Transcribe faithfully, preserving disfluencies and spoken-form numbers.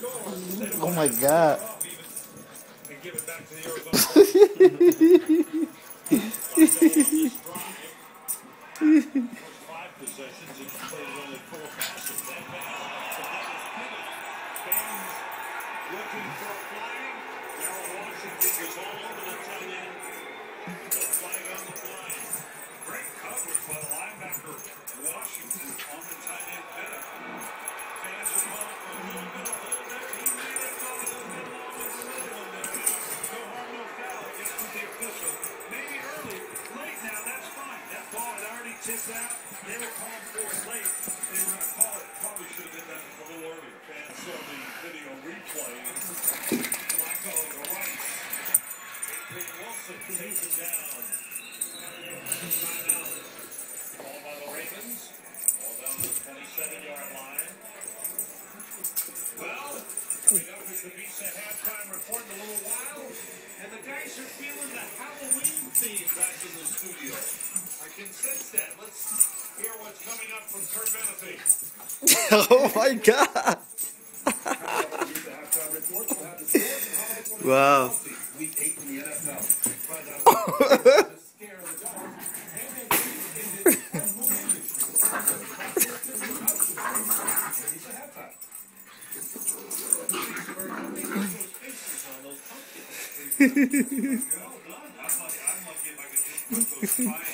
Oh my God. Tipped out. They were calling for it late. They were going to call it. Probably should have been done a little earlier. Fans saw the video replay. Flacco to the right. Adrian Wilson takes him down. Timeout. Ball by the Ravens. Ball down to the twenty-seven-yard line. Well, coming up is the Visa halftime report in a little while. And the guys are feeling the Halloween theme back in the studio. I can sense that. Let's hear what's coming up from Kurt Benefit. Oh my God. Wow. Week eight in the N F L. Find out the scare of the dog. And